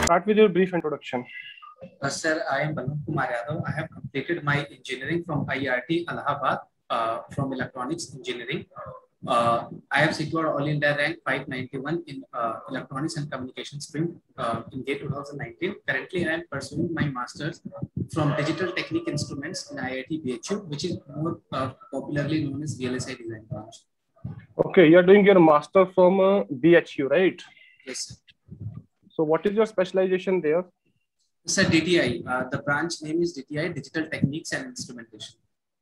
Start with your brief introduction. Sir, I am Balwant Kumar Yadav. I have completed my engineering from IIT Allahabad from electronics engineering. I have secured All India rank 591 in electronics and communication stream in GATE 2019. Currently, I am pursuing my master's from Digital Technique Instruments in IIT BHU, which is more popularly known as VLSI Design Branch. Okay, you are doing your master from BHU, right? Yes, sir. So what is your specialization there? Sir, DTI. The branch name is DTI, Digital Techniques and Instrumentation.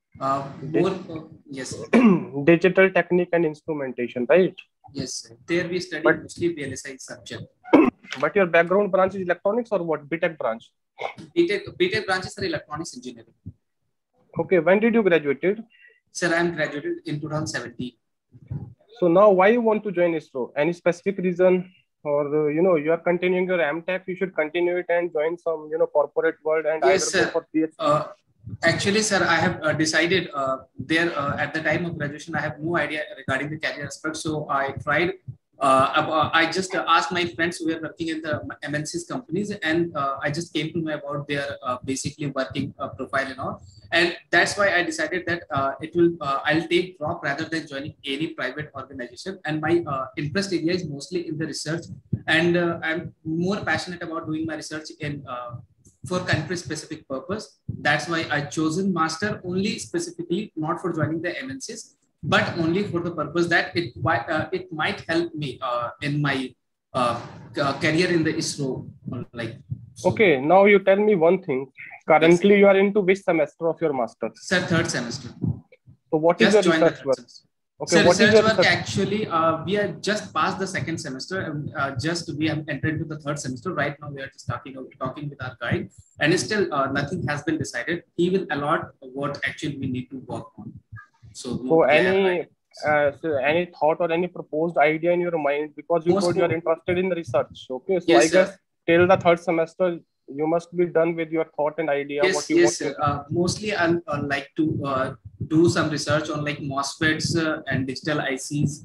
Yes. Digital Technique and Instrumentation, right? Yes, sir. There we study mostly VLSI subject. But your background branch is electronics or what? BTech branch? BTech branches are electronics engineering. Okay, when did you graduated? Sir, I am graduated in 2017. So now why you want to join ISRO? Any specific reason? Or you are continuing your MTech, you should continue it and join some corporate world and yes, either go for PhD. Actually, sir, I have decided there at the time of graduation, I have no idea regarding the career aspect. So I tried. I just asked my friends who were working in the MNCs companies, and I just came to know about their basically working profile and all. And that's why I decided that I'll take drop rather than joining any private organization. And my interest area is mostly in the research, and I'm more passionate about doing my research in for country-specific purpose. That's why I chosen master only specifically not for joining the MNCs, but only for the purpose that it might help me in my career in the ISRO. So. Okay, now you tell me one thing. Currently, yes, you are into which semester of your master? Sir, third semester. So what is your research work? Okay, so research work actually, we are just past the second semester and we have entered into the third semester. Right now, we are just talking with our guide, and still nothing has been decided. He will allot what actually we need to work on. So any thought or any proposed idea in your mind, because you told you are interested in research. Okay, so yes, I guess till the third semester you must be done with your thought and idea. Yes, what you yes, want to mostly I'll like to do some research on like MOSFETs and digital ICs,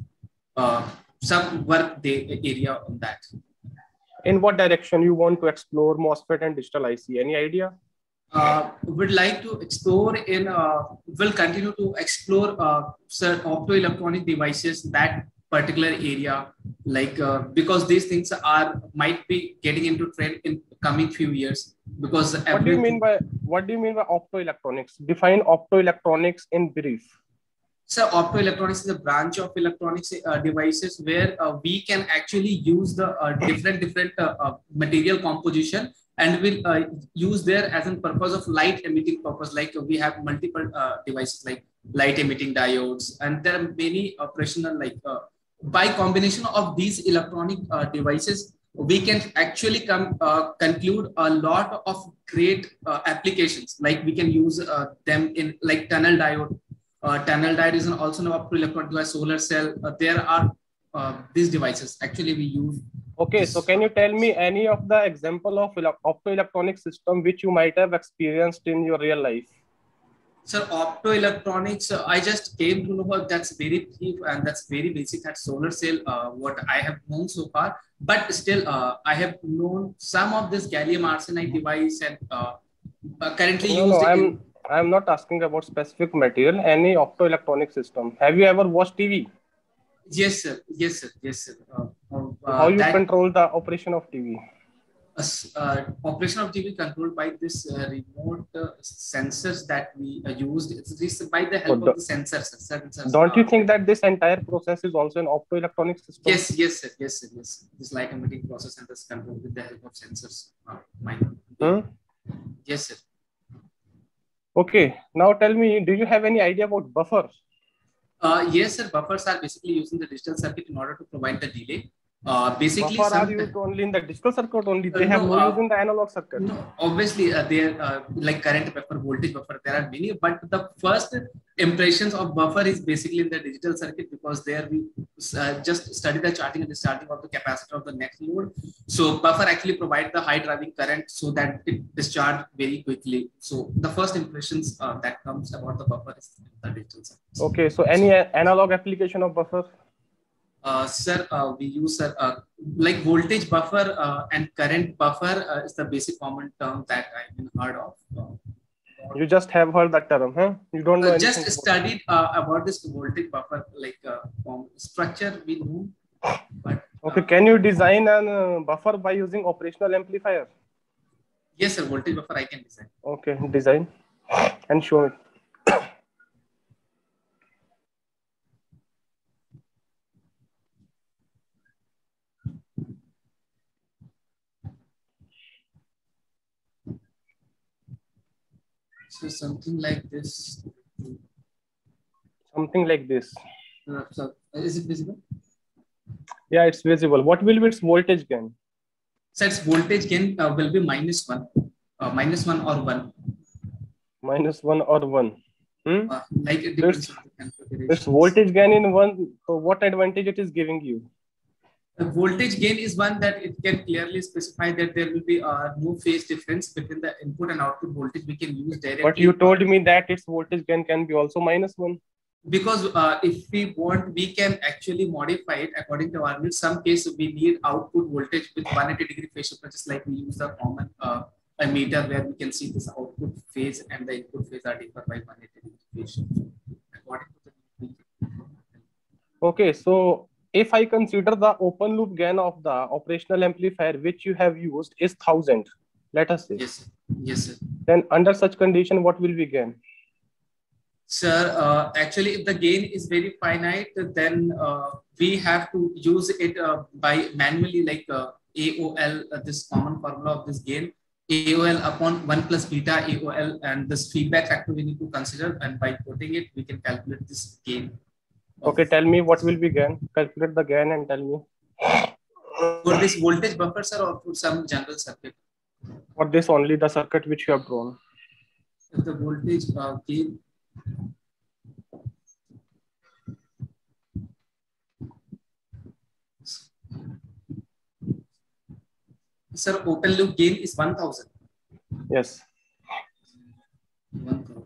some work area on that. In what direction you want to explore MOSFET and digital IC? Any idea? Would like to explore in will continue to explore optoelectronic devices, that particular area, like because these things might be getting into trend in coming few years. Because what do you mean by optoelectronics? Define optoelectronics in brief. So optoelectronics is a branch of electronics devices where we can actually use the different material composition, and we'll use there as a purpose of light emitting purpose. Like we have multiple devices like light emitting diodes, and there are many operational by combination of these electronic devices, we can actually conclude a lot of great applications. Like we can use them in like tunnel diode. Tunnel diode is also an optoelectronic device, solar cell. There are these devices actually we use. Okay, so can you tell me any of the example of optoelectronic system which you might have experienced in your real life? Sir, optoelectronics, I just came to know about that's very brief and that's very basic. That solar cell, what I have known so far, but still I have known some of this gallium arsenide device and currently used. I'm not asking about specific material. Any optoelectronic system. Have you ever watched TV? Yes, sir. Yes, sir. Yes, sir. How you control the operation of TV? Operation of TV controlled by this remote sensors that we used. It's by the help of the sensors. Don't you think that this entire process is also an optoelectronic system? Yes, yes, sir. Yes, sir. Yes. This light emitting process and this controlled with the help of sensors. Yes, sir. Okay. Now tell me, do you have any idea about buffers? Yes, sir. Buffers are basically using the digital circuit in order to provide the delay. Basically, buffer are used only in the digital circuit only. They have no use in the analog circuit. No, obviously, they are like current buffer, voltage buffer. There are many, but the first impressions of buffer is basically in the digital circuit, because there we just study the charging and the starting of the capacitor of the next load. So buffer actually provide the high driving current so that it discharge very quickly. So the first impressions that comes about the buffer is the digital circuit. Okay, so any analog application of buffer? Sir, we use like voltage buffer and current buffer is the basic common term that I've been heard of. You just have heard that term, huh? You don't know anything. Just studied about this voltage buffer, like structure we know. But okay, can you design a buffer by using operational amplifier? Yes, sir. Voltage buffer I can design. Okay, design and show it. So something like this. Something like this. So is it visible? Yeah, it's visible. What will be its voltage gain? So its voltage gain will be -1 or 1. -1 or 1. Like it depends on the configuration. Its voltage gain in 1. So what advantage it is giving you? The voltage gain is one that it can clearly specify that there will be no phase difference between the input and output voltage. We can use directly. But you told me that its voltage gain can be also -1. Because if we want, we can actually modify it according to our needs. Some cases we need output voltage with 180-degree phase shift, just like we use the common ammeter where we can see this output phase and the input phase are different by 180-degree phase shift. According to the okay, so if I consider the open loop gain of the operational amplifier which you have used is 1000, let us say. Yes, sir. Yes, sir. Then under such condition, what will we gain? Sir, actually, if the gain is very finite, then we have to use it by manually, like AOL, this common formula of this gain, AOL upon 1 plus beta AOL, and this feedback factor we need to consider. And by putting it, we can calculate this gain. Okay, tell me what will be gain. Calculate the gain and tell me. For this voltage buffer, sir, or for some general circuit? For this only, the circuit which you have drawn. If the voltage gain. Sir, open loop gain is 1000. Yes. 1000.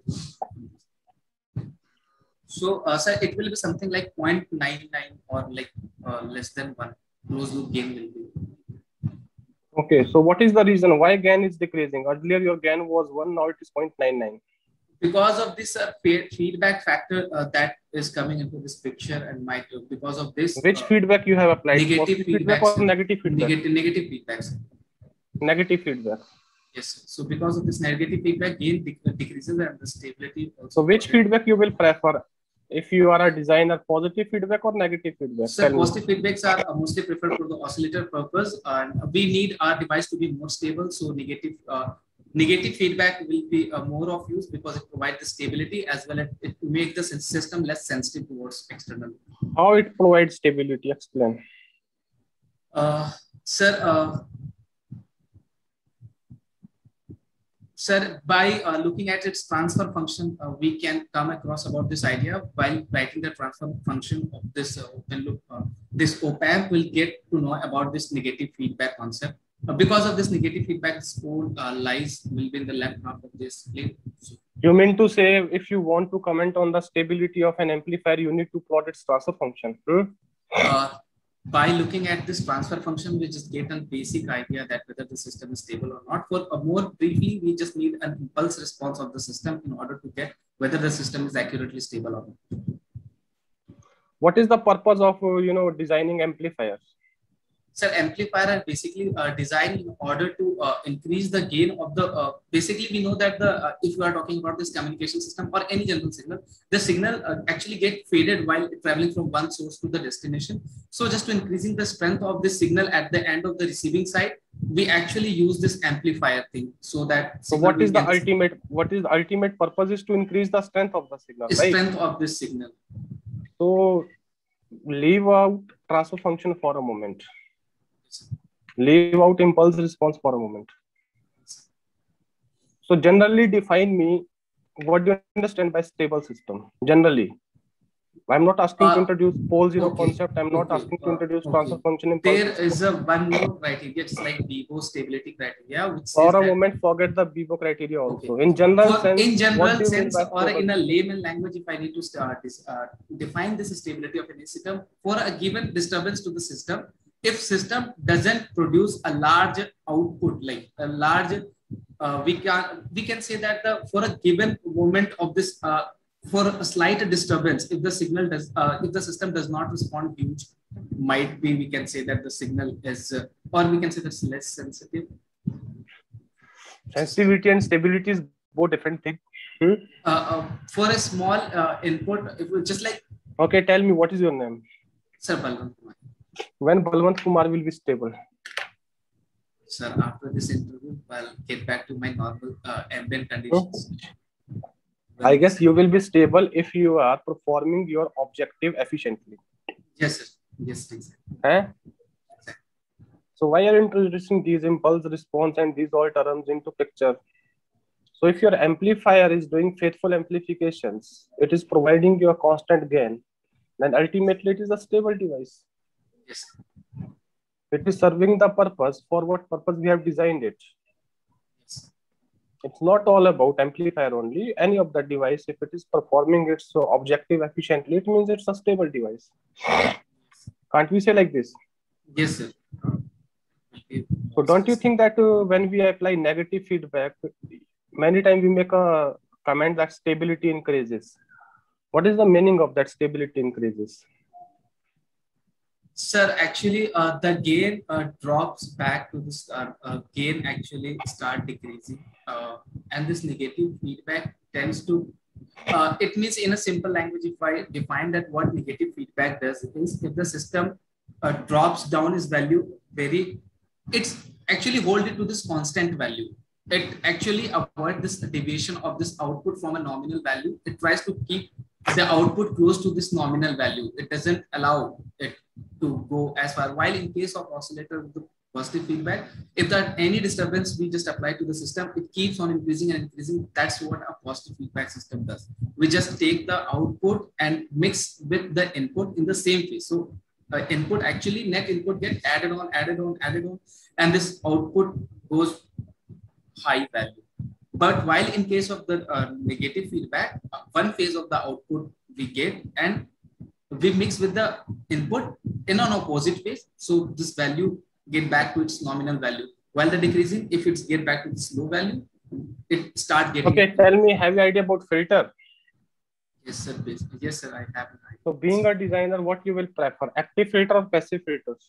So, sir, it will be something like 0.99 or like less than 1. Closed loop gain will be. Okay, so what is the reason why gain is decreasing? Earlier your gain was 1, now it is 0.99. Because of this feedback factor that is coming into this picture, and might because of this. Which feedback you have applied? Negative feedback or negative feedback? Negative feedback, sir. Negative feedback. Yes, sir. So because of this negative feedback, gain decreases and the stability also. So which feedback you will prefer? If you are a designer, positive feedback or negative feedback? So positive feedbacks are mostly preferred for the oscillator purpose, and we need our device to be more stable. So negative feedback will be more of use because it provides the stability as well as it makes the system less sensitive towards external. How it provides stability? Explain. Sir, by looking at its transfer function, we can come across about this idea while writing the transfer function of this open loop. This op-amp will get to know about this negative feedback concept. Because of this negative feedback, this code lies will be in the left half of this plate. You mean to say if you want to comment on the stability of an amplifier, you need to plot its transfer function? By looking at this transfer function, we just get a basic idea that whether the system is stable or not. For more briefly, we just need an impulse response of the system in order to get whether the system is accurately stable or not. What is the purpose of designing amplifiers? Sir, amplifier are basically designed in order to increase the gain of the. Basically, we know that if we are talking about this communication system or any general signal, the signal actually get faded while traveling from one source to the destination. So, just to increasing the strength of this signal at the end of the receiving side, we actually use this amplifier thing so that. So, what is the ultimate? What is the ultimate purpose? Is to increase the strength of the signal. Right? Strength of this signal. So, leave out transfer function for a moment. Leave out impulse response for a moment. So generally define me, what do you understand by stable system? Generally. I'm not asking to introduce pole zero concept. I'm not asking to introduce transfer function in There is a one more criteria, it's like Bibo stability criteria, which for a moment forget the Bibo criteria also. In general sense, in general sense, or in a layman language, if I need to start this, define this stability of any system for a given disturbance to the system, if system doesn't produce a large output, like a large, we can say that for a given moment of this. For a slight disturbance, if the signal does, if the system does not respond huge, might be we can say that the signal is, or we can say that's less sensitive. Sensitivity and stability is both different things. For a small input, if we just like. Okay, tell me what is your name? Sir, Balwant Kumar. When Balwant Kumar will be stable? Sir, after this interview, I'll get back to my normal ambient conditions. I guess you will be stable if you are performing your objective efficiently. Yes, sir. Yes, exactly. Exactly. So why are you introducing these impulse response and these all terms into picture? So if your amplifier is doing faithful amplifications, it is providing you a constant gain, then ultimately it is a stable device. Yes. It is serving the purpose for what purpose we have designed it. It's not all about amplifier only. Any of the device, if it is performing its objective efficiently, it means it's a stable device. Can't we say like this? Yes, sir. So don't you think that when we apply negative feedback, many times we make a comment that stability increases? What is the meaning of that stability increases? Sir, actually, the gain drops back to this gain actually start decreasing. And this negative feedback tends to, it means in a simple language, if I define that what negative feedback does is if the system drops down its value it's actually hold it to this constant value. It actually avoid this deviation of this output from a nominal value. It tries to keep the output close to this nominal value. It doesn't allow it to go as far. While in case of oscillator with the positive feedback, if that any disturbance we just apply to the system, it keeps on increasing and increasing. That's what a positive feedback system does. We just take the output and mix with the input in the same phase. So input actually net input get added on, and this output goes high value. But while in case of the negative feedback, one phase of the output we get and we mix with the input in an opposite phase. So this value get back to its nominal value. While the decreasing, if it's get back to this low value, it start getting. Okay, tell me, have you idea about filter? Yes, sir. Yes, sir. I have an idea. So being a designer, what you will prefer, active filter or passive filters?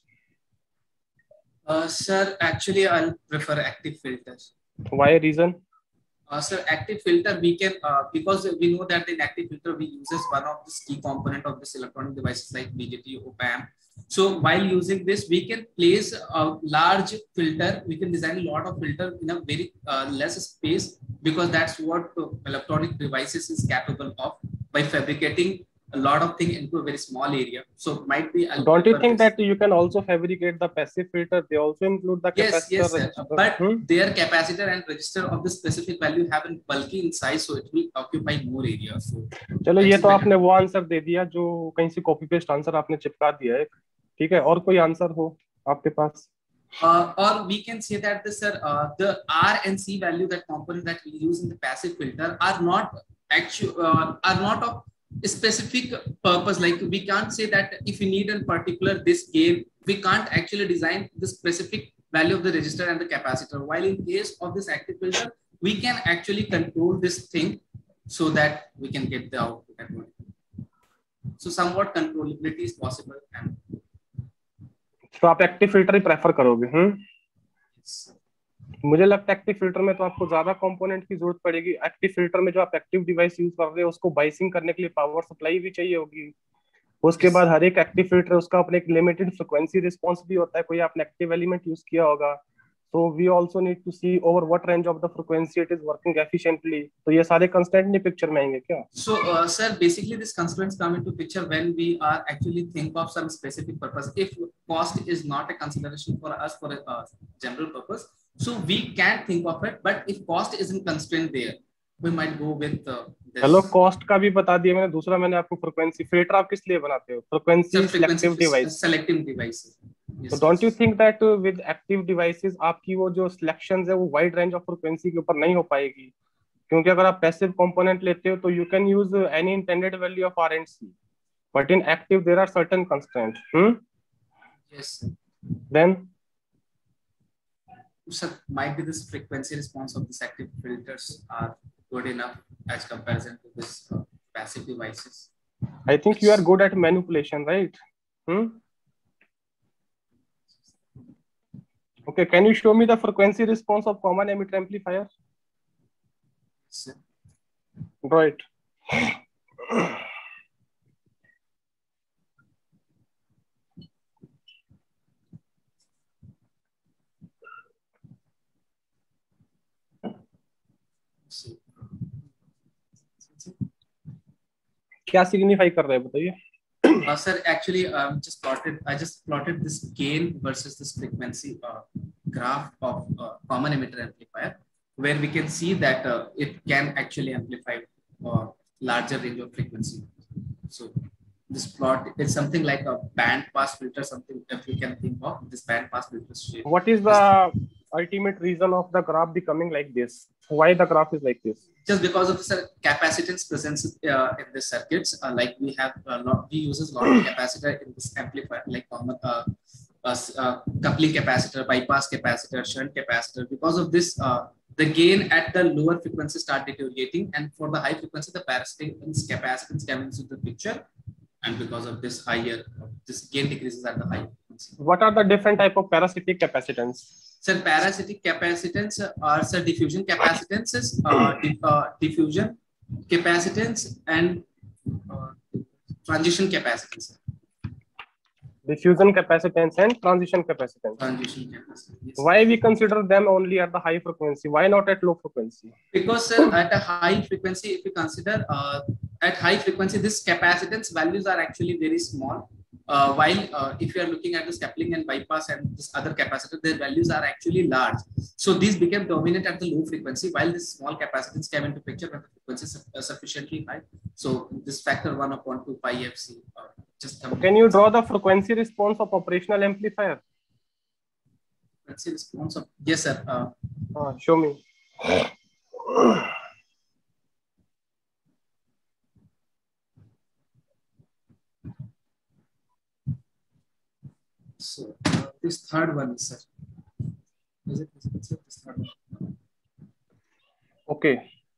Sir, actually, I'll prefer active filters. Why reason? Sir, active filter, we can, because we know that in active filter, we uses one of this key component of this electronic devices like BJT, op-amp. So while using this, we can place a large filter. We can design a lot of filter in a very less space, because that's what electronic devices is capable of by fabricating a lot of things into a very small area. So might be. Don't you think that you can also fabricate the passive filter? They also include the capacitor. Yes, sir. But their capacitor and resistor of the specific value have a bulky in size, so it will occupy more area. So चलो ये तो आपने वो answer दे दिया जो कहीं से copy paste answer आपने चिपका दिया है, ठीक है? और कोई आंसर हो आपके पास? Or we can say that the R and C value, that component that we use in the passive filter, are not of a specific purpose. Like we can't say that if you need a particular this gain, we can't actually design the specific value of the resistor and the capacitor. While in case of this active filter, we can actually control this thing so that we can get the output at one. So somewhat controllability is possible. तो आप active filter ही prefer करोगे? मुझे लगता है active filter में तो आपको ज्यादा कंपोनेंट की जरूरत पड़ेगी. एक्टिव फिल्टर में जो आप एक्टिव डिवाइस यूज कर रहे हो उसको बाइसिंग करने के लिए पावर सप्लाई भी चाहिए होगी. उसके बाद हर एक एक्टिव फिल्टर उसका अपने एक लिमिटेड फ्रीक्वेंसी रिस्पांस भी होता है. कोई आपने एक्टिव एलिमेंट यूज किया होगा, so we also need to see over what range of the frequency it is working efficiently. तो ये सारे constraint नहीं पिक्चर में आएंगे क्या? So sir, basically this constraints come into picture when we are actually think of some specific purpose. If cost is not a consideration for us for a general purpose, so we can think of it. But if cost isn't constrained there, we might go with this. Hello, cost का भी बता दिया मैंने. दूसरा मैंने आपको frequency. Filter आप किस लिए बनाते हो? Frequency selective device. Selective device. So don't you think that with active devices आपकी वो जो selections है वो wide range of frequency के ऊपर नहीं हो पाएगी? क्योंकि अगर आप passive component लेते हो तो you can use any intended value of R and C, but in active there are certain constraints. Yes. Then sir, might be this frequency response of these active filters are good enough as comparison to this passive devices. I think you are good at manipulation, right? Okay, can you show me the frequency response of common emitter amplifier? Yes. Draw it. क्या signify कर रहे हैं बताइए? Sir, actually, I just plotted this gain versus this frequency graph of common emitter amplifier, where we can see that it can actually amplify larger range of frequency. So this plot is something like a band pass filter, something if you can think of this band pass filter shape. What is the ultimate reason of the graph becoming like this? Why the graph is like this? Just because of the capacitance presence in the circuits, like we uses lot of capacitor in this amplifier, like coupling capacitor, bypass capacitor, shunt capacitor. Because of this, the gain at the lower frequency start deteriorating, and for the high frequency, the parasitic capacitance comes into the picture, and because of this higher, this gain decreases at the high frequency. What are the different type of parasitic capacitance? Sir, parasitic capacitance are diffusion capacitances, diffusion capacitance, and transition capacitance. Diffusion capacitance and transition capacitance. Transition capacitance. Yes. Why we consider them only at the high frequency? Why not at low frequency? Because sir, at a high frequency, if you consider at high frequency, this capacitance values are actually very small. While if you are looking at this coupling and bypass and this other capacitor, their values are actually large. So these became dominant at the low frequency, while this small capacitance came into picture when the frequency is sufficiently high. So this factor 1/2 pi FC just comes. Can you draw the frequency response of operational amplifier? Frequency response of, yes sir. Show me. So this third one, sir. Is it this third one? Okay.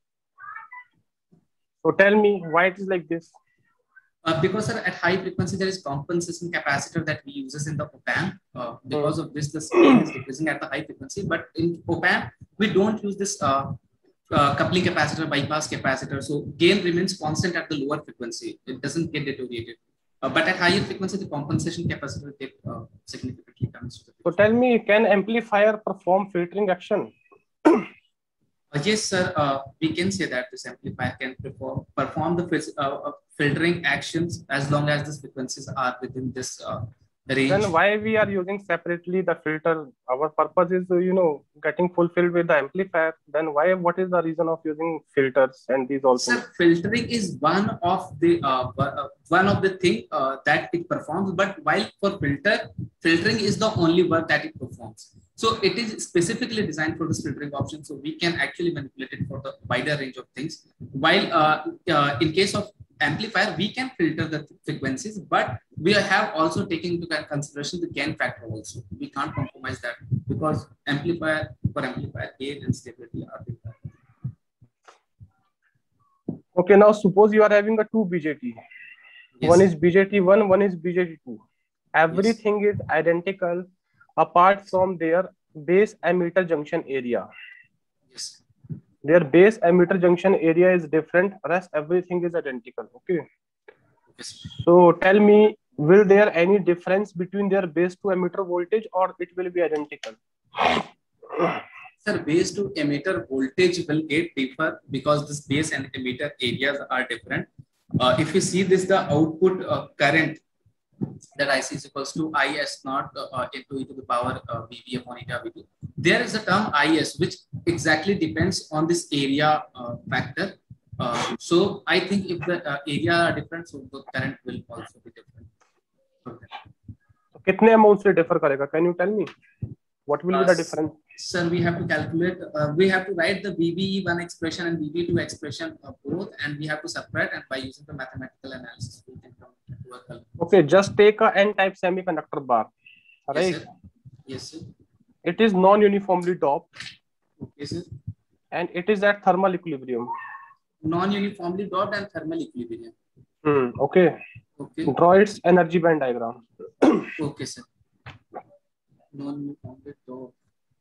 So tell me why it is like this. Because sir, at high frequency there is compensation capacitor that we uses in the op-amp. Because of this, the gain is decreasing at the high frequency. But in op-amp, we don't use this coupling capacitor, bypass capacitor. So gain remains constant at the lower frequency. It doesn't get deteriorated. But at higher frequency, the compensation capacitor significantly comes to the picture. So tell me, can amplifier perform filtering action? Yes, sir. We can say that this amplifier can perform the filtering actions as long as the frequencies are within this range. Then why we are using separately the filter? Our purpose is, getting fulfilled with the amplifier. Then why? What is the reason of using filters and these also? Sir, filtering is one of the thing that it performs. But while for filtering is the only work that it performs. So it is specifically designed for this filtering option. So we can actually manipulate it for the wider range of things. While in case of amplifier, we can filter the frequencies, but we have also taken into consideration the gain factor also. We can't compromise that because amplifier gain and stability are different. Okay, now suppose you are having a two BJT. Yes. One is BJT1, one is BJT2. Everything is identical apart from their base emitter junction area. Yes. Their base emitter junction area is different, rest everything is identical. Okay. Yes. So tell me, will there any difference between their base to emitter voltage or it will be identical? Sir, base to emitter voltage will get differ because this base and emitter areas are different. If you see this, the output current that IC is equals to IS naught into e to the power VB upon eta VB. There is a term IS which exactly depends on this area factor. So I think if the area are different, so the current will also be different. Okay. So कितने amount से differ करेगा? Can you tell me what will be the difference? Sir, we have to calculate. We have to write the VBE1 expression and VB2 expression both, and we have to separate. And by using the mathematical analysis, we can come to a calculation. Okay, just take a N-type semiconductor bar, right? Yes, sir. Yes, sir. It is non-uniformly doped. Okay, sir. And it is at thermal equilibrium. Non-uniformly doped and thermal equilibrium. Okay. Okay. Draw its energy band diagram. Okay, sir. Non-uniformly doped.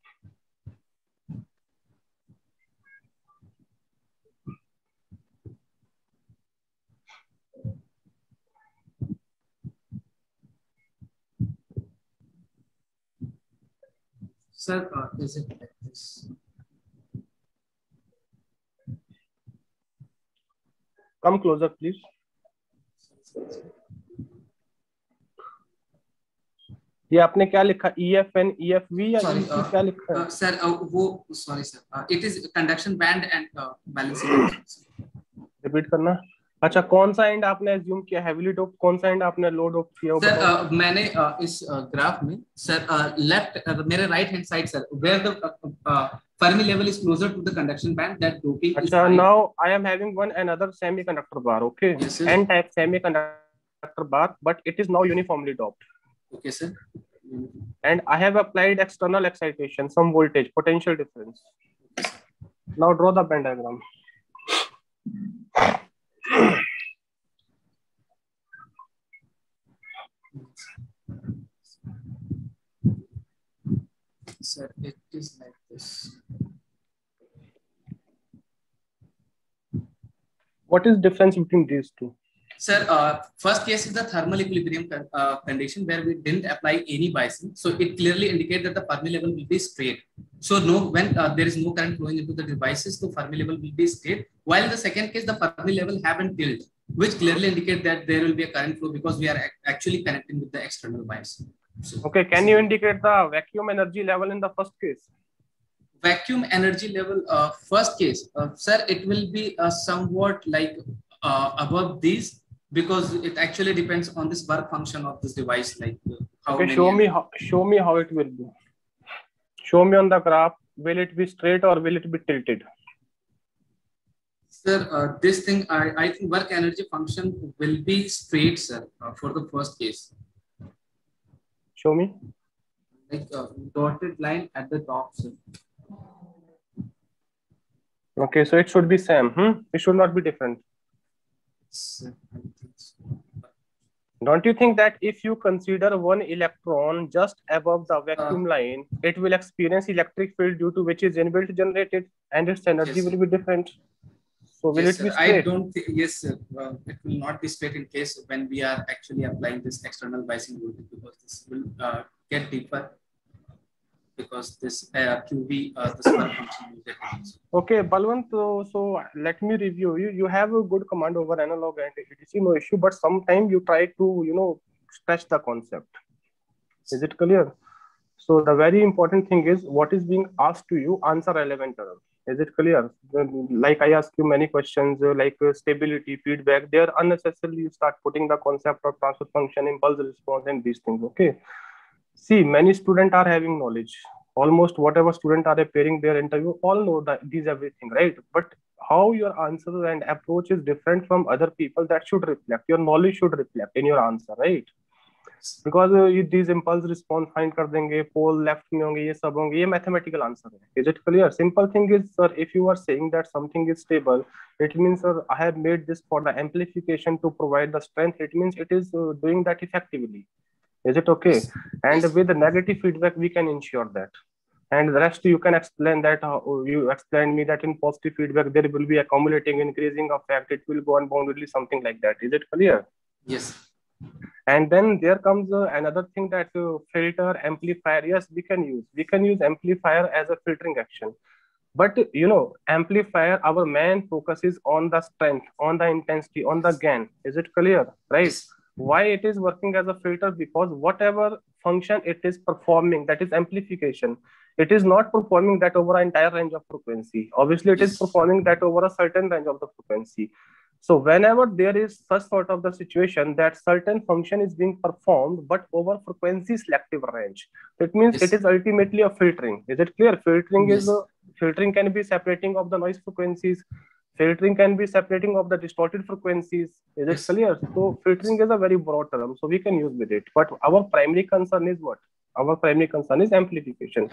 Sir, is it like this? Come closer, please. ये आपने क्या लिखा? EFN, EFV या क्या लिखा है? Sir, वो sorry sir. It is conduction band and balancing. Repeat करना. अच्छा, कौन सा एंड आपने assume किया heavily doped, कौन सा एंड आपने low doped किया? सर मैंने इस ग्राफ में सर लेफ्ट मेरे right hand side sir where the Fermi level is closer to the conduction band, that doping is high. Now I am having another semiconductor bar, okay? Yes, sir. N-type semiconductor bar, but it is now uniformly doped. Okay, sir. And I have applied external excitation, some voltage, potential difference. Now draw the band diagram. Sir, it is like this. What is the difference between these two? Sir, first case is the thermal equilibrium condition where we didn't apply any biasing. So it clearly indicates that the Fermi level will be straight. So when there is no current flowing into the devices, the Fermi level will be straight. While in the second case, the Fermi level haven't tilt, which clearly indicates that there will be a current flow because we are actually connecting with the external bias. So, okay, can you indicate the vacuum energy level in the first case? Vacuum energy level, first case, sir, it will be somewhat like above these, because it actually depends on this work function of this device. Like how okay, show me how it will be. Show me on the graph. Will it be straight or will it be tilted? Sir, this thing I think work energy function will be straight, sir, for the first case. Show me. Like dotted line at the top, sir. Okay, so it should be same. It should not be different. Sir, I think so. Don't you think that if you consider one electron just above the vacuum line, it will experience electric field due to which is inbuilt generated, and its energy will be different? So will it be straight? I don't think, yes, sir. It will not be straight in case when we are actually applying this external biasing voltage, because this will get deeper, because this QV, this work function will get deeper. Okay, Balwant, so let me review. You have a good command over analog and ADC, no issue, but sometimes you try to, stretch the concept. Is it clear? So the very important thing is what is being asked to you, answer relevant terms. Is it clear? Like I ask you many questions like stability, feedback, there unnecessarily you start putting the concept of transfer function, impulse response and these things, okay? See, many students are having knowledge. Almost whatever student are appearing their interview, all know that these everything, right? But how your answer and approach is different from other people, that should reflect, your knowledge should reflect in your answer, right? Because these impulse response find कर देंगे, pole left में होंगे, ये सब होंगे, ये mathematical answer है. Is it clear? Simple thing is, sir, if you are saying that something is stable, it means, sir, I have made this for the amplification to provide the strength. It means it is doing that effectively. Is it okay? And with the negative feedback, we can ensure that. And the rest you can explain that. You explained me that in positive feedback there will be accumulating, increasing effect. It will go unboundedly, something like that. Is it clear? Yes. And then there comes another thing, that filter, amplifier. Yes, we can use amplifier as a filtering action. But amplifier, our main focus is on the strength, on the intensity, on the gain. Is it clear? Right? Yes. Why it is working as a filter? Because whatever function it is performing, that is amplification, it is not performing that over an entire range of frequency. Obviously, it is performing that over a certain range of the frequency. So whenever there is such sort of the situation that certain function is being performed, but over frequency selective range, it means it is ultimately a filtering. Is it clear? Filtering is filtering can be separating of the noise frequencies. Filtering can be separating of the distorted frequencies. Is it clear? So filtering is a very broad term, so we can use with it. But our primary concern is what? Our primary concern is amplification.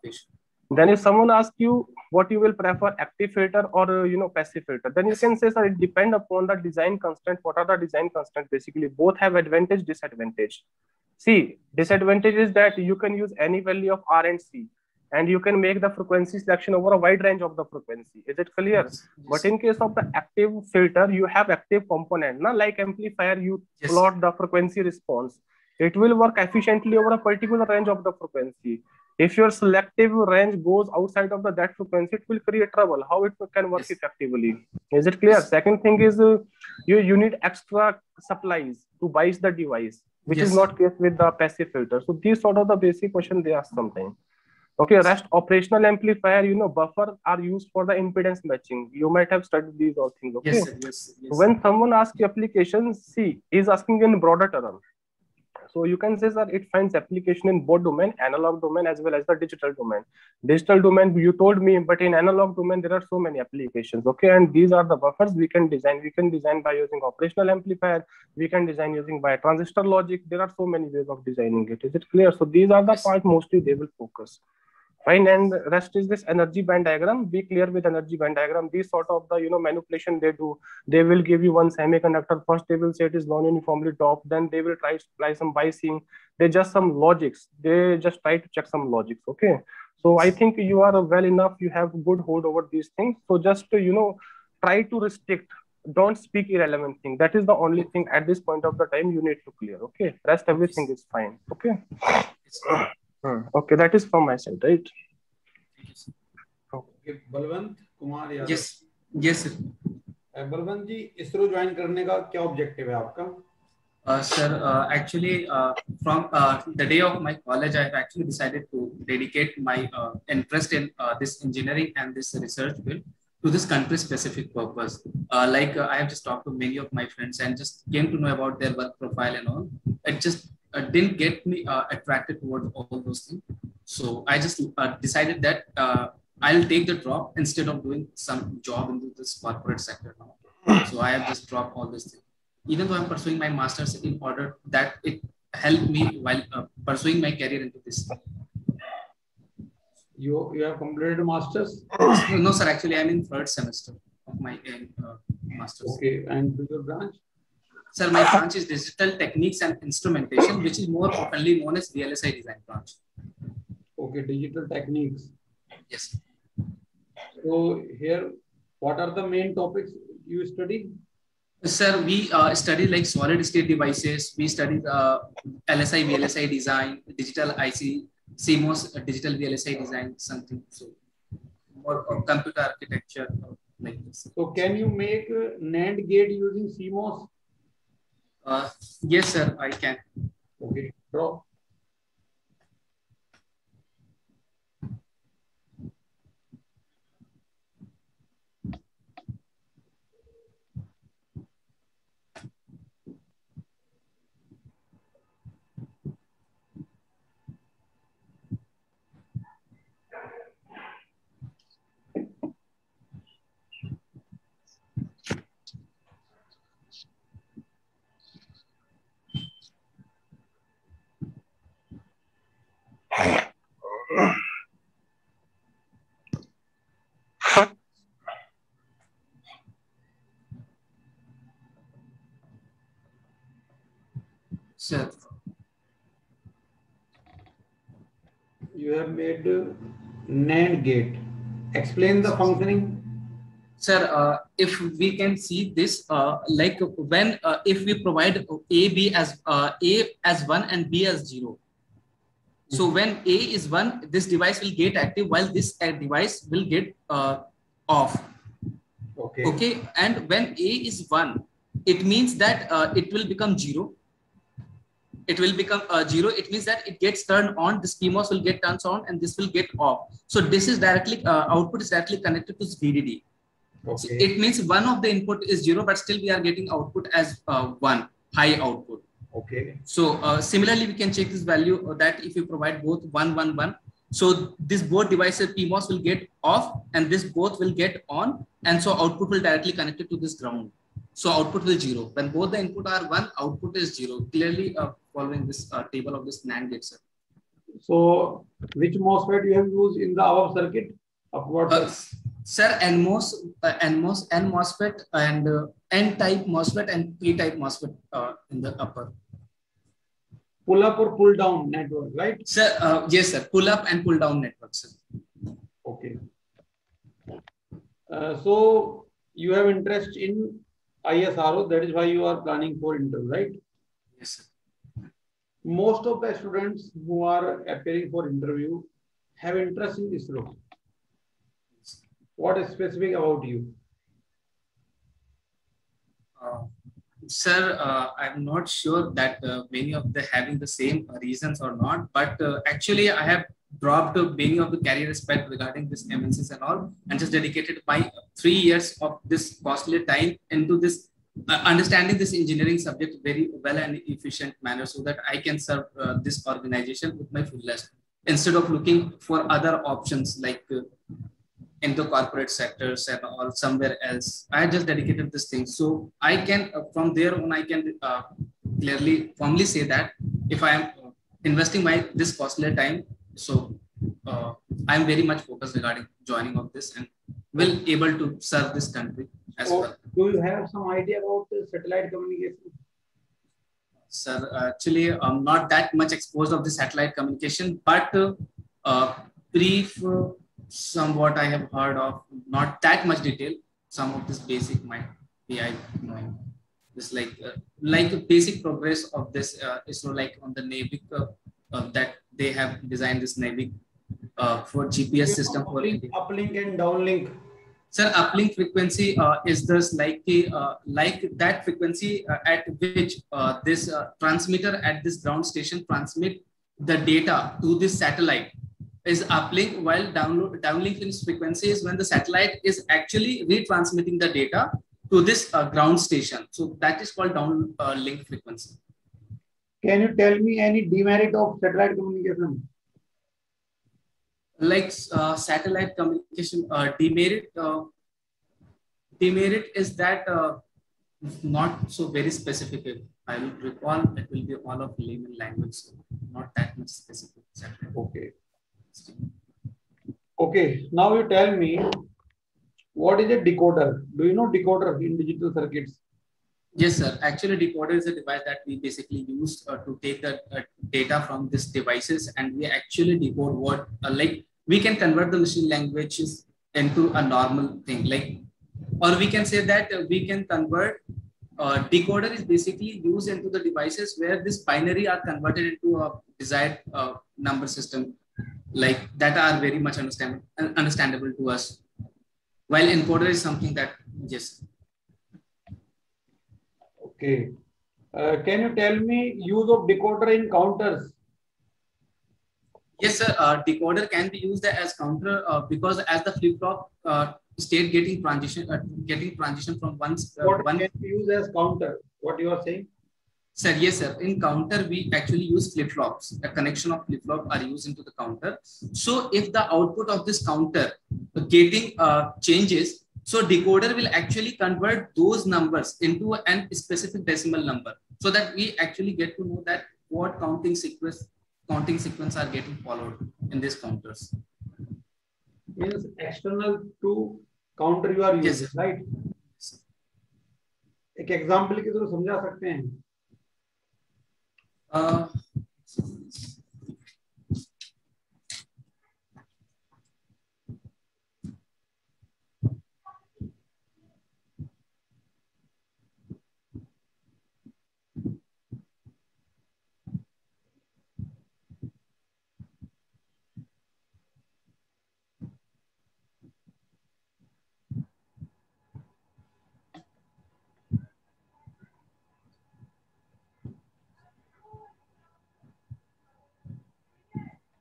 Then if someone asks you what you will prefer, active filter or passive filter, then you can say, sir, it depends upon the design constant. What are the design constants? Basically, both have advantage, disadvantage. See, disadvantage is that you can use any value of R and C, and you can make the frequency selection over a wide range of the frequency. Is it clear? But in case of the active filter, you have active component. Now, like amplifier, you plot the frequency response. It will work efficiently over a particular range of the frequency. If your selective range goes outside of that frequency, it will create trouble. How it can work effectively? Is it clear? Second thing is you need extra supplies to bias the device, which is not case with the passive filter. So these sort of the basic question they ask sometimes. Okay, rest operational amplifier, buffer are used for the impedance matching. You might have studied these all things. Okay. Yes. When someone asks applications, see, is asking in broader term. So you can say that it finds application in both domain, analog domain as well as the digital domain. Digital domain, you told me, but in analog domain, there are so many applications. Okay, and these are the buffers we can design. We can design by using operational amplifier. We can design using by transistor logic. There are so many ways of designing it. Is it clear? So these are the part mostly they will focus. Fine, and rest is this energy band diagram. Be clear with energy band diagram. These sort of the manipulation they do. They will give you one semiconductor. First they will say it is non-uniformly doped. Then they will try to apply some biasing. They just some logics. They just try to check some logics. Okay. So I think you are well enough. You have good hold over these things. So just try to restrict. Don't speak irrelevant thing. That is the only thing at this point of the time you need to clear. Okay. Rest everything is fine. Okay. Okay, that is from my side, right? Okay, Balwant Kumar Yadav. Yes, sir. Balwant ji, ISRO join करने का क्या objective है आपका? Sir, actually, from the day of my college, I have actually decided to dedicate my interest in this engineering and this research field to this country-specific purpose. I have just talked to many of my friends and just came to know about their work profile and all. It just didn't get me attracted towards all those things. So I just decided that I'll take the drop instead of doing some job into this corporate sector now. So I have just dropped all this thing. Even though I'm pursuing my master's in order that it helped me while pursuing my career into this. You have completed a master's? No, sir. Actually, I'm in third semester of my master's. Okay, and your branch? Sir, my branch is Digital Techniques and Instrumentation, which is more commonly known as VLSI design branch. Okay, Digital Techniques. Yes. So here, what are the main topics you study? Sir, we study like solid state devices. We study the LSI, VLSI design, digital IC, CMOS, digital VLSI design, something. So more computer architecture like this. So can you make NAND gate using CMOS? Yes, sir, I can. Okay, draw. Sir. You have made NAND gate. Explain the functioning. Sir, if we can see this, like when if we provide A as 1 and B as 0. So when A is 1, this device will get active while this device will get off. Okay. Okay. And when A is 1, it means that it will become 0. it will become 0. It means that it gets turned on, this PMOS will get turned on and this will get off. So this is directly, output is directly connected to this VDD. Okay. So it means one of the input is 0, but still we are getting output as 1, high output. Okay. So similarly, we can check this value that if you provide both 1, 1, 1, so this both devices PMOS will get off and this both will get on, and so output will directly connected to this ground. So output will 0. When both the input are 1, output is 0. Clearly following this table of this NAND gate. So which MOSFET you have used in the above circuit? Sir, NMOS, N MOSFET and N-type MOSFET and P-type MOSFET in the upper. Pull up or pull down network, right? Sir, yes, sir. Pull up and pull down network, sir. Okay. So you have interest in ISRO, that is why you are planning for interview, right? Yes, sir. Most of the students who are appearing for interview have interest in ISRO. What is specific about you? Sir, I'm not sure that many of the having the same reasons or not, but actually I have dropped many of the career aspect regarding this MNCs and all, and just dedicated my 3 years of this costly time into this understanding this engineering subject very well and efficient manner, so that I can serve this organization with my fullest, instead of looking for other options like in the corporate sectors and all somewhere else. I just dedicated this thing. So I can, from there on, I can clearly, firmly say that if I am investing this costly time, so I'm very much focused regarding joining of this and will able to serve this country as well. Do you have some idea about the satellite communication? Sir, actually, I'm not that much exposed of the satellite communication, but brief, somewhat I have heard of, not that much detail. Some of this basic might be I knowing. This like a basic progress of this ISRO, like on the NAVIC that they have designed this NAVIC for GPS system for uplink and downlink. Sir, uplink frequency is this like that frequency at which this transmitter at this ground station transmit the data to this satellite is uplink, while downlink frequency is when the satellite is actually retransmitting the data to this ground station. So that is called downlink frequency. Can you tell me any demerit of satellite communication? Like satellite communication, demerit is that not so very specific. I will recall it will be all of layman language, so not that much specific. Okay. Okay, now you tell me, what is a decoder? Do you know decoder in digital circuits? Yes, sir. Actually, decoder is a device that we basically use to take the data from these devices, and we actually decode what, like we can convert the machine languages into a normal thing, like, or we can say that we can convert, decoder is basically used into the devices where this binary are converted into a desired number system, like that are very much understandable to us. While encoder is something that, yes. Okay. Can you tell me use of decoder in counters? Yes, sir. Decoder can be used as counter because as the flip-flop state getting transition from one. What can be used as counter? What you are saying? Sir, yes, sir. In counter, we actually use flip-flops. A connection of flip-flop are used into the counter. So if the output of this counter getting changes, so decoder will actually convert those numbers into a specific decimal number, so that we actually get to know that what counting sequence are getting followed in these counters. Means external to counter you are using, yes, right? एक example के through समझा सकते हैं?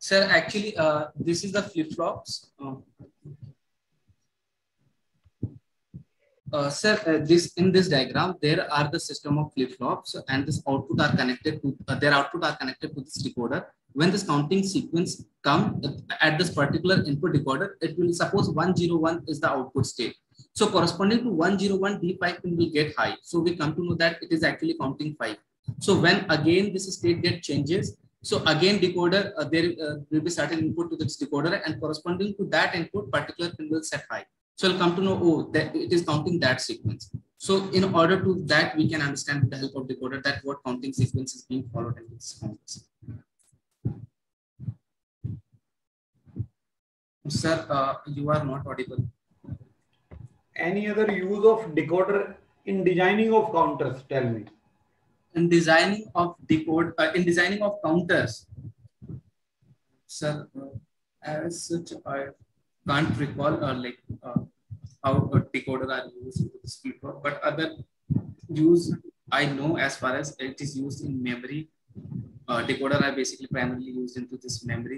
Sir, actually, this is the flip-flops. Sir, this in this diagram there are the system of flip-flops, and this output are connected to their output are connected to this decoder. When this counting sequence come at this particular input decoder, it will suppose 101 is the output state. So corresponding to 101, D5 pin will get high. So we come to know that it is actually counting 5. So when again this state get changes, so again decoder there will be certain input to this decoder, and corresponding to that input, particular pin will set high. So we'll come to know, oh, that it is counting that sequence. So in order to that, we can understand with the help of decoder that what counting sequence is being followed in this sequence. Sir, you are not audible. Any other use of decoder in designing of counters? Tell me. In designing of in designing of counters, sir, as such, I can't recall how a decoder are used in this flip-flop, but other use I know as far as it is used in memory. Decoder are basically primarily used into this memory.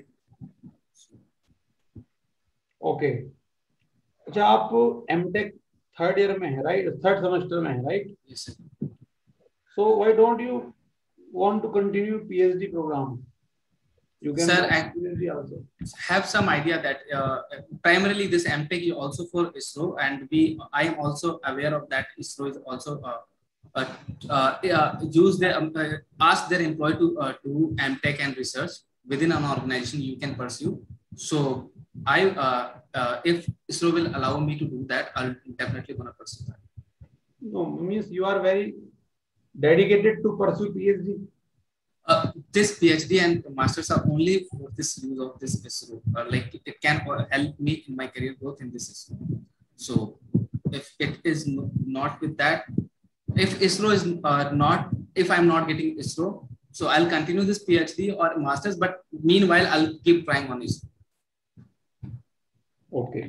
Okay. अच्छा, आप MTech third year में है, right? Third semester में है, right? Yes, sir. So why don't you want to continue PhD program? You can, sir, PhD also. Have some idea that primarily this MTech is also for ISRO, and I am also aware of that ISRO is also use their ask their employee to do MTech and research within an organization you can pursue. So if ISRO will allow me to do that, I'll definitely gonna pursue that. No, means you are very dedicated to pursue PhD. This PhD and masters are only for this use of this ISRO. Like it can help me in my career growth in this ISRO. So if it is not with that, if ISRO is if I'm not getting ISRO, so I'll continue this PhD or masters. But meanwhile, I'll keep trying on ISRO. Okay.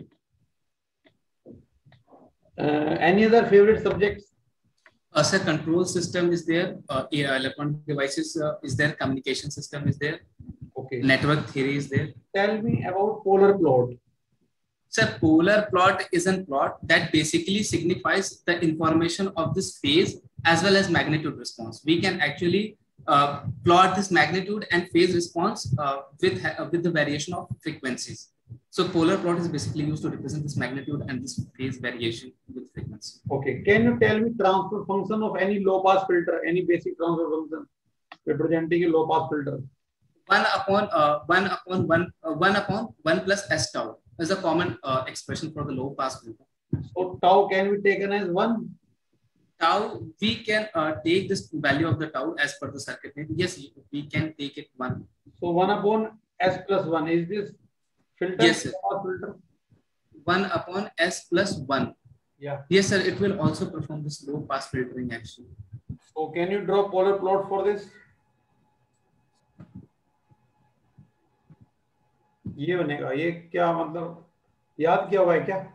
Any other favorite subjects? Sir, control system is there. Electronic devices is there. Communication system is there. Okay. Network theory is there. Tell me about polar plot. Sir, polar plot is a plot that basically signifies the information of this phase as well as magnitude response. We can actually plot this magnitude and phase response with the variation of frequencies. So polar plot is basically used to represent this magnitude and this phase variation with frequency. Okay. Can you tell me transfer function of any low pass filter, any basic transfer function representing a low pass filter? 1 upon 1 plus S tau is a common expression for the low pass filter. So tau can be taken as 1? Tau, we can take this value of the tau as per the circuit name. Yes, we can take it 1. So 1 upon S plus 1 is this filter? Yes, sir. Filter? 1 upon S plus 1. Yeah. Yes, sir. It will also perform this low pass filtering action. So can you draw polar plot for this? ये बनेगा, ये क्या मतलब याद किया हुआ है क्या?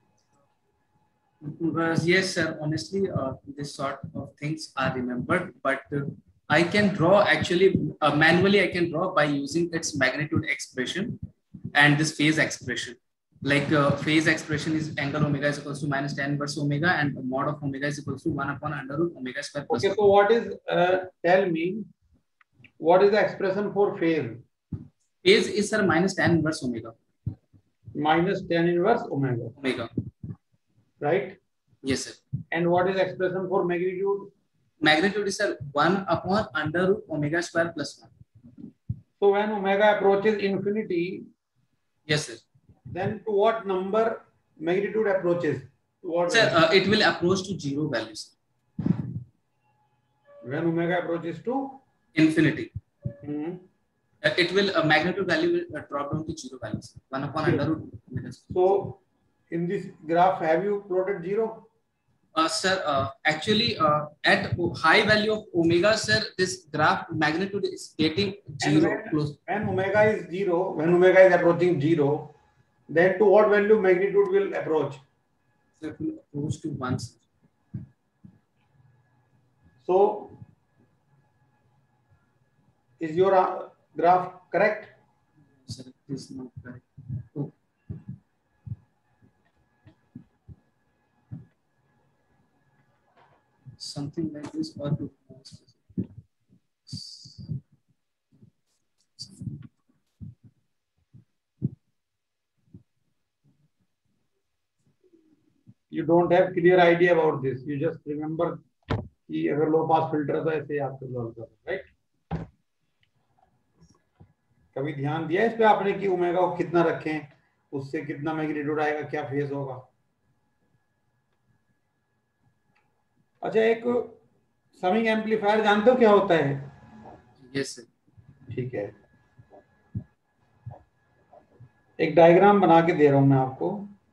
Yes, sir. Honestly, this sort of things are remembered, but I can draw actually manually. I can draw by using its magnitude expression and this phase expression. Like phase expression is angle omega is equals to minus tan inverse omega, and mod of omega is equals to 1 upon under root omega square plus. Okay, so what is, tell me, what is the expression for phase? Phase is, sir, minus tan inverse omega. Minus tan inverse omega. Omega. Right? Yes, sir. And what is the expression for magnitude? Magnitude is, sir, 1 upon under root omega square plus 1. So when omega approaches infinity, yes, sir, then to what number magnitude approaches? To what sir, it will approach to 0 values. When omega approaches to infinity, it will magnitude value will drop down to 0 values. 1 upon under root omega square. So in this graph, have you plotted 0? Sir, actually, at high value of omega, sir, this graph magnitude is getting 0 close. When omega is 0, when omega is approaching 0, then to what value magnitude will approach? So it will approach to 1. So, is your graph correct? Sir, it is not correct. Oh. Something like this or to You don't have clear idea about this. You just remember कि अगर लो pass filter तो ऐसे आप solve कर, right? कभी ध्यान दिया इस पे आपने कि ओमेगा को कितना रखें, उससे कितना मैग्नीट्यूड आएगा, क्या फेज होगा? अच्छा, एक समिंग एम्पलीफायर जानते हो क्या होता है? Yes sir. ठीक है, एक डायग्राम बना के दे रहा हूं मैं आपको.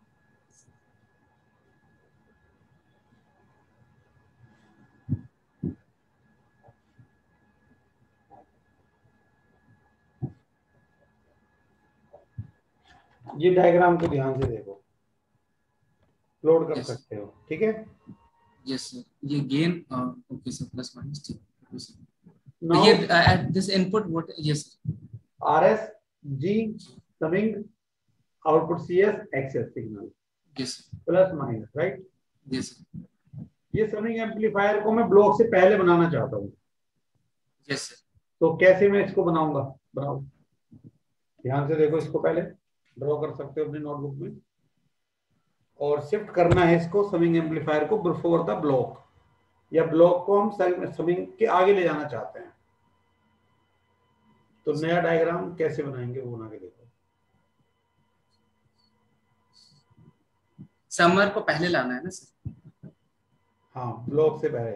ये डायग्राम को ध्यान से देखो, प्लॉट कर सकते हो, ठीक है? Yes sir. ये gain okay sir, plus minus ठीक. Now ये at this input what? Yes sir. RS G summing output CS XS signal. Yes sir. Plus minus, right? Yes sir. ये समिंग एम्पलीफायर को मैं ब्लॉक से पहले बनाना चाहता हूँ. Yes sir. तो कैसे मैं इसको बनाऊंगा? बनाओ, ध्यान से देखो, इसको पहले ड्रॉ कर सकते हो अपनी नोटबुक में, और शिफ्ट करना है इसको समिंग एम्पलीफायर को बिफोर द ब्लॉक, या ब्लॉक को हम समिंग के आगे ले जाना चाहते हैं. तो नया डायग्राम कैसे बनाएंगे वो बना के देखो. समर को पहले लाना है ना सर? हाँ, ब्लॉक से पहले.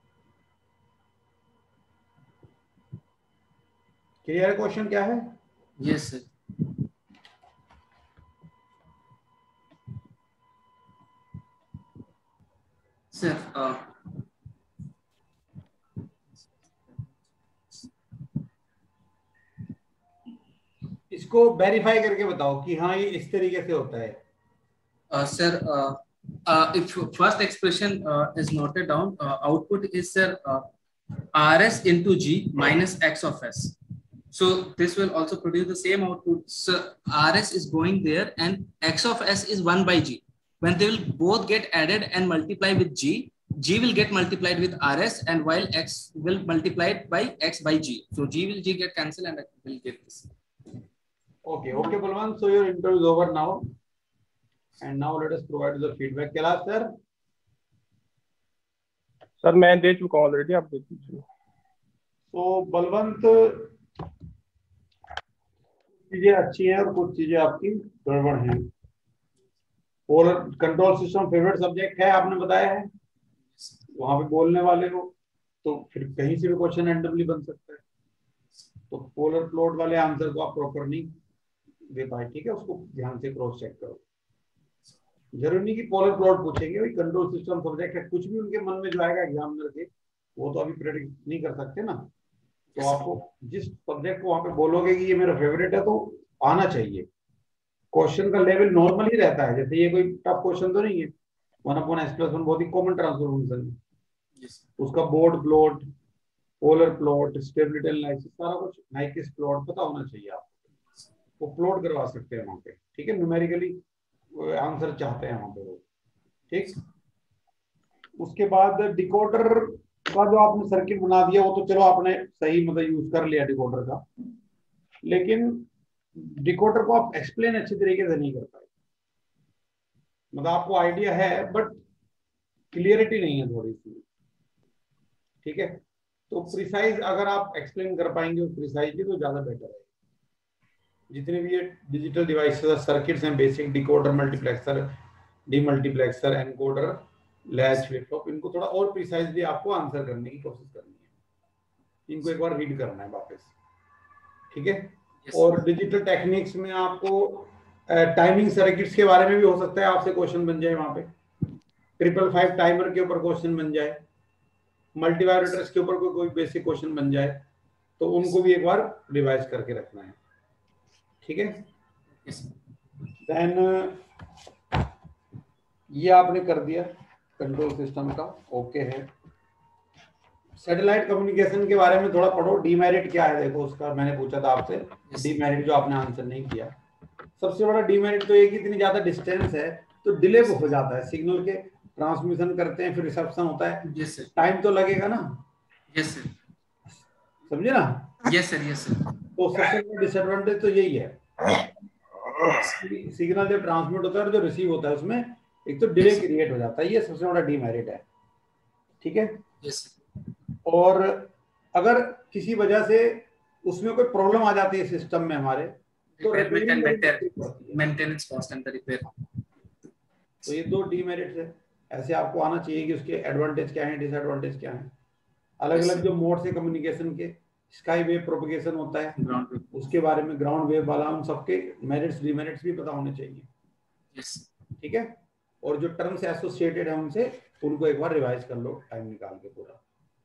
क्लियर क्वेश्चन क्या है? Yes sir. सर इसको वेरीफाई करके बताओ कि हाँ ये इस तरीके से होता है. sir, if first expression is noted down, output is sir RS into G minus X of S. So this will also produce the same output. So RS is going there and X of S is 1 by G. When they will both get added and multiply with G, G will get multiplied with RS, and while X will multiply by X by G. So G will get cancelled and X will get this. Okay, okay, Balwant. So your interview is over now. And now let us provide the feedback. Kailash sir? Sir मैं दे चुका हूँ already, आप दे दीजिए. तो बलवंत, चीजें अच्छी हैं और कुछ चीजें आपकी गड़बड़ हैं. Polar control system favourite subject है, आपने बताया है, वहां पे बोलने वाले हो, तो फिर कहीं से भी क्वेश्चन रैंडमली बन सकता है. तो पोलर प्लॉट वाले आंसर को आप प्रॉपर नहीं दे पाए, ठीक है? उसको ध्यान से क्रॉस चेक करो. जरूरी नहीं कि पोलर प्लॉट पूछेंगे, भाई कंट्रोल सिस्टम सब्जेक्ट है, कुछ भी उनके मन में जो आएगा एग्जामिनर के, वो तो अभी प्रेडिक्ट नहीं कर सकते ना. तो आपको जिस सब्जेक्ट को वहां पे बोलोगे कि ये मेरा फेवरेट है, तो आना चाहिए. क्वेश्चन का लेवल नॉर्मल ही रहता है, जैसे ये कोई टफ क्वेश्चन तो नहीं है. 1/s+1 बहुत ही कॉमन ट्रांसफर फंक्शन है. उसका bode plot, polar plot, stability analysis, सारा कुछ नाइकिस प्लॉट पता होना चाहिए आपको. वो प्लॉट करवा सकते हैं वहां पे, ठीक है? न्यूमेरिकली आंसर चाहते हैं वहां पे लोग, ठीक? उसके बाद डिकोडर का जो आपने सर्किट बना दिया, वो तो चलो आपने सही मतलब यूज कर लिया डिकोडर का, लेकिन डिकोडर को आप एक्सप्लेन अच्छी तरीके से नहीं कर पाए. मतलब आपको आइडिया है बट क्लियरिटी नहीं है थोड़ी सी, ठीक है? तो प्रिसाइज अगर आप एक्सप्लेन कर पाएंगे प्रिसाइजली तो ज्यादा बेटर है. जितने भी ये डिजिटल डिवाइसेस सर्किट्स हैं, basic decoder, multiplexer, demultiplexer, encoder, latch, flip flop, इनको थोड़ा और प्रिसाइजली आपको आंसर करने की कोशिश करनी है. इनको एक बार रीड करना है वापस, ठीक है? और डिजिटल टेक्निक्स में आपको टाइमिंग सर्किट्स के बारे में भी हो सकता है आपसे क्वेश्चन बन जाए, वहां पे 555 टाइमर के ऊपर क्वेश्चन बन जाए, मल्टीवाइब्रेटर्स के ऊपर कोई बेसिक क्वेश्चन बन जाए, तो उनको भी एक बार रिवाइज करके रखना है, ठीक है? देन ये आपने कर दिया कंट्रोल सिस्टम का, ओके है. सैटेलाइट कम्युनिकेशन के बारे में थोड़ा पढ़ो। डीमेरिट क्या है देखो उसका, मैंने पूछा था आपसे डीमेरिट, जो आपने आंसर नहीं किया। सबसे बड़ा डीमेरिट तो ये कि इतनी ज्यादा डिस्टेंस है तो डिले हो जाता है, सिग्नल के ट्रांसमिशन करते हैं फिर रिसेप्शन होता है, टाइम तो लगेगा ना। यस सर, समझे ना? Yes sir, yes sir. तो सबसे बड़ा डिसएडवांटेज तो यही है, सिग्नल जब ट्रांसमिट होता है और जो रिसीव होता है उसमें एक तो डिले क्रिएट हो जाता है, ये सबसे बड़ा डीमेरिट है। ठीक है? यस। और अगर किसी वजह से उसमें कोई प्रॉब्लम आ जाती है सिस्टम में हमारे, तो मेंटेनेंस कॉस्ट एंड रिपेयर। तो ये दो डीमेरिट्स है। ऐसे आपको आना चाहिए कि उसके एडवांटेज क्या है, डिसएडवांटेज क्या है। अलग अलग जो मोड से कम्युनिकेशन के, स्काई वेव प्रोपगेशन होता है, उसके बारे में, ग्राउंड वेव वाला, उन सबके मेरिट्स डीमेरिट्स भी पता होने चाहिए। ठीक है? और जो टर्म्स एसोसिएटेड है उनसे, उनको एक बार रिवाइज कर लो टाइम निकाल के पूरा।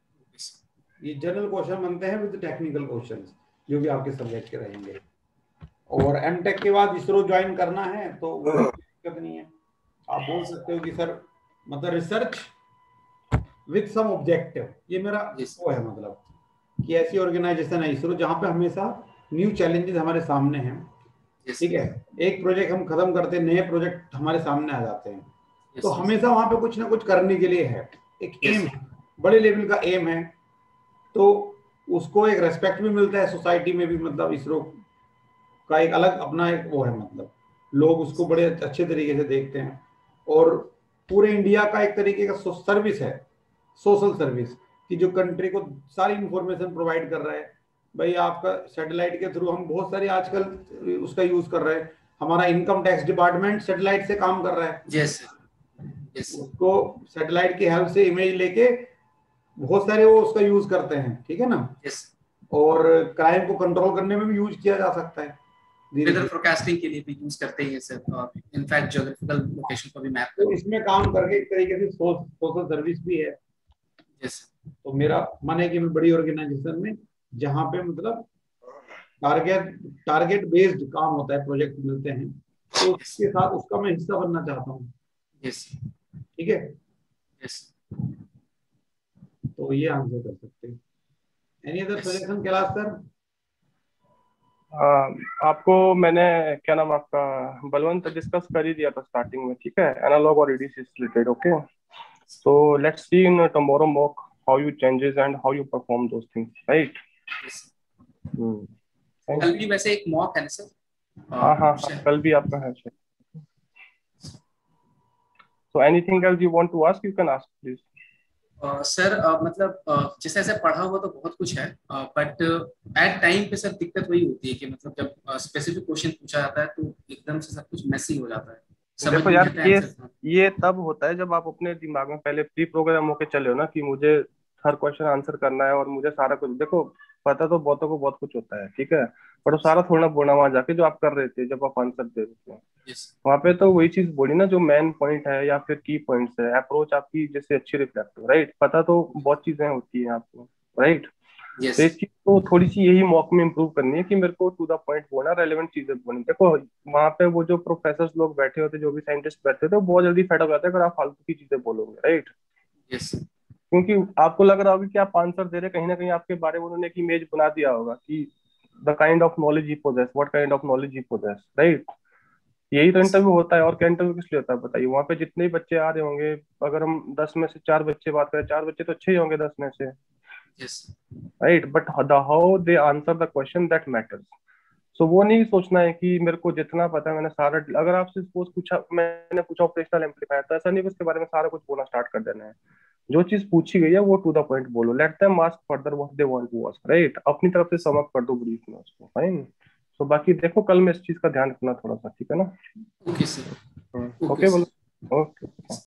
ये जनरल क्वेश्चन बनते हैं विद टेक्निकल क्वेश्चंस, जो भी आपके सब्जेक्ट के रहेंगे। और एमटेक के बाद इसरो ज्वाइन करना है तो दिक्कत नहीं है, आप बोल सकते हो कि सर मतलब रिसर्च विद सम ऑब्जेक्टिव, ये मेरा वो है, मतलब कि ऐसी ऑर्गेनाइजेशन है इसरो जहां पे हमेशा न्यू चैलेंजेस हमारे सामने हैं। ठीक है? एक प्रोजेक्ट हम खत्म करते हैं, नए प्रोजेक्ट हमारे सामने आ जाते हैं, तो हमेशा वहां पे कुछ ना कुछ करने के लिए है, एक एम, बड़े लेवल का एम है, तो उसको एक रेस्पेक्ट भी मिलता है सोसाइटी में भी। मतलब इसरो का एक अलग अपना एक वो है, मतलब लोग उसको बड़े अच्छे तरीके से देखते हैं। और पूरे इंडिया का एक तरीके का सर्विस है, सोशल सर्विस, कि जो कंट्री को सारी इंफॉर्मेशन प्रोवाइड कर रहा है। भाई आपका सैटेलाइट के थ्रू हम बहुत सारे आजकल उसका यूज कर रहे हैं, हमारा इनकम टैक्स डिपार्टमेंट सैटेलाइट से काम कर रहा है। यस, उसको सैटेलाइट की हेल्प से इमेज लेके बहुत सारे वो उसका यूज करते हैं। ठीक है ना? और क्राइम को कंट्रोल करने में भी यूज किया जा सकता है, वेदर फोरकास्टिंग के लिए भी यूज करते हैं सर, और इनफैक्ट ज्योग्राफिकल लोकेशन को भी मैप तो इसमें काम करके एक तरीके से सोशल सर्विस भी है। यस। तो मेरा मन है कि मैं बड़ी ऑर्गेनाइजेशन में, जहां पे मतलब टारगेट बेस्ड काम होता है, प्रोजेक्ट मिलते हैं, तो उसके साथ उसका मैं हिस्सा बनना चाहता हूँ। यस। ठीक है? यस। तो ये आंसर कर सकते हैं। Any other suggestion Kailash sir? आपको मैंने क्या नाम आपका बलवंत डिस्कस कर ही दिया था स्टार्टिंग में। ठीक है? एनालॉग और एडीसी से related. Okay, so let's see in tomorrow mock how you changes and how you perform those things, right? कल भी वैसे एक मॉक है ना सर? हाँ, कल भी आपका है। So anything else you want to ask, you can ask please. Sir मतलब जैसे ऐसे पढ़ा हुआ तो बहुत कुछ है, बट एट टाइम पे सर दिक्कत वही होती है कि मतलब जब स्पेसिफिक क्वेश्चन पूछा जाता है तो एकदम से सब कुछ मेसी हो जाता है। देखो यार, ये तब होता है जब आप अपने दिमाग में पहले प्री प्रोग्राम होके चले हो ना कि मुझे हर क्वेश्चन आंसर करना है और मुझे सारा कुछ। देखो पता तो बहुतों को बहुत कुछ होता है, ठीक है, पर वो सारा थोड़ा बोलना वहां जाके जो आप कर रहे थे जब आप आंसर दे रहे थे वहां पे, तो वही चीज बोली ना जो मेन पॉइंट है या फिर की पॉइंट्स है, अप्रोच आपकी जैसे अच्छी रिफ्लेक्ट हो, राइट। पता तो बहुत चीजें होती है आपको, राइट। तो एक चीज तो थोड़ी सी यही मॉक में इम्प्रूव करनी है कि मेरे को टू द पॉइंट बोलना, रेलेवेंट चीजें बोलनी। देखो वहां पे वो जो प्रोफेसर लोग बैठे होते, जो भी साइंटिस्ट बैठे होते, वो बहुत जल्दी फेड हो जाते हैं अगर आप फालतू की चीजें बोलोगे, राइट। क्योंकि आपको लग रहा होगा कि आप आंसर दे रहे, कहीं ना कहीं आपके बारे में उन्होंने एक इमेज बना दिया होगा कि the kind of knowledge he possess, what kind of knowledge he possess, right. यही तो इंटरव्यू होता है। और क्या इंटरव्यू किस लिए होता है बताइए? वहां पे जितने भी बच्चे आ रहे होंगे, अगर हम 10 में से 4 बच्चे बात करें, 4 बच्चे तो अच्छे ही होंगे 10 में से, right. But how they answer the question that matters. So वो नहीं सोचना है कि मेरे को जितना पता है मैंने सारा, अगर आपसे सपोज पूछा, मैंने पूछा ऑपरेशनल एम्पलीफायर, तो ऐसा नहीं कि उसके बारे में सारा कुछ बोलना स्टार्ट कर देना है। जो चीज पूछी गई है वो टू द पॉइंट बोलो। Let them ask further what they want to ask, right. अपनी तरफ से सम अप कर दो ब्रीफ में उसको, फाइन। सो बाकी देखो कल में इस चीज का ध्यान रखना थोड़ा सा, ठीक है ना? Okay sir. ओके बोलो। ओके।